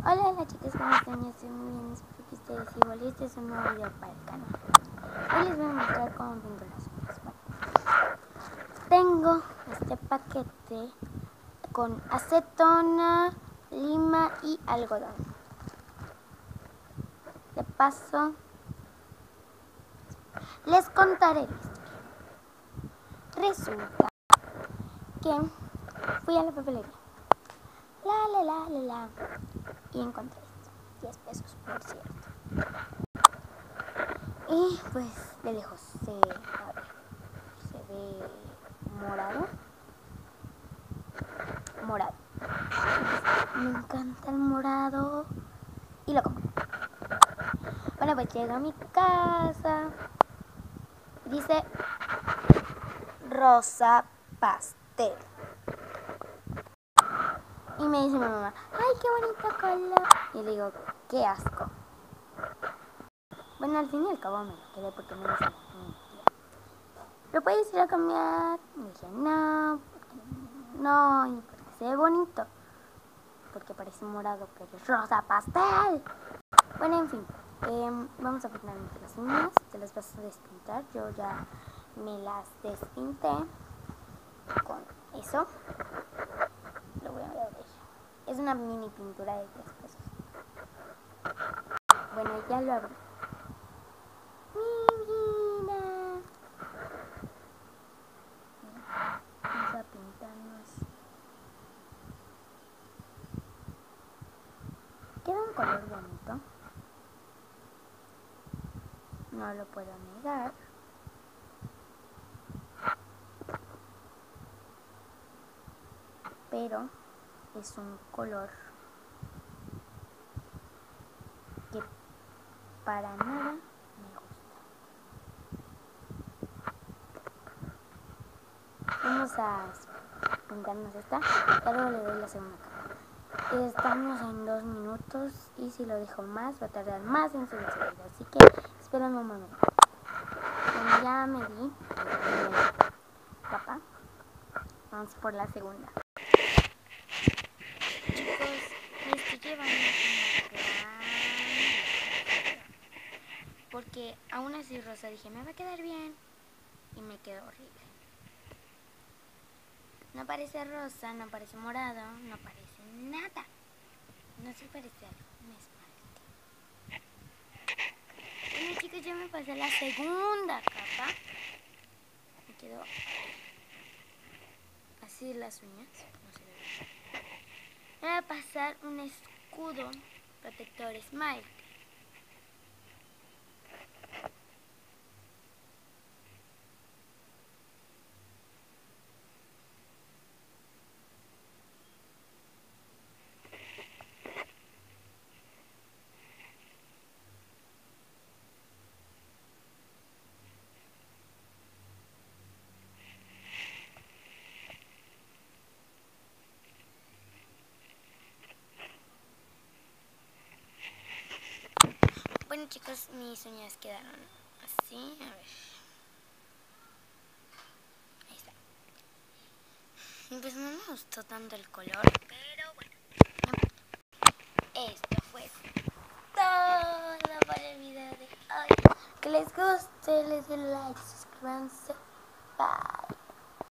Hola chicos, ¿cómo están? Yo estoy muy bien, espero que ustedes igual. Este es un nuevo video para el canal. Hoy les voy a mostrar cómo pinto las uñas. Tengo este paquete con acetona, lima y algodón. De paso, les contaré la historia. Resulta que fui a la papelería. Y encontré esto. 10 pesos, por cierto. Y pues de lejos se ve morado. Me encanta el morado. Y lo compré. Bueno, pues llego a mi casa. Dice rosa pastel. Y me dice mi mamá, ay, qué bonito color. Y le digo, qué asco. Bueno, al fin y al cabo me lo quedé porque me dice mi tía, ¿lo puedes ir a cambiar? Y dije, no, y porque se ve bonito. Porque parece morado, pero es rosa pastel. Bueno, en fin, vamos a pintarnos las uñas. Te las vas a despintar. Yo ya me las despinté con eso. Lo voy a ver. Es una mini pintura de 10 pesos. Bueno, ya lo abrí. Mi vida. Vamos a pintarnos. Queda un color bonito. No lo puedo negar. Pero es un color que para nada me gusta. Vamos a pintarnos esta y luego le doy la segunda capa. Estamos en 2 minutos y si lo dejo más va a tardar más en subir el video, así que espérame un momento. Bueno, ya me di la primera capa. Vamos por la segunda. Chicos, me estoy llevando una gran porque aún así rosa dije, me va a quedar bien y me quedó horrible. No parece rosa, no parece morado, no parece nada. No se parece a un esmalte. Bueno chicos, yo me pasé la segunda capa. Me quedó así las uñas. No se ve bien. Voy a pasar un escudo protector esmalte. Bueno chicos, mis uñas quedaron así, a ver. Ahí está. Y pues no me gustó tanto el color, pero bueno. Esto fue todo por el video de hoy. Que les guste, les den like, suscríbanse. Bye.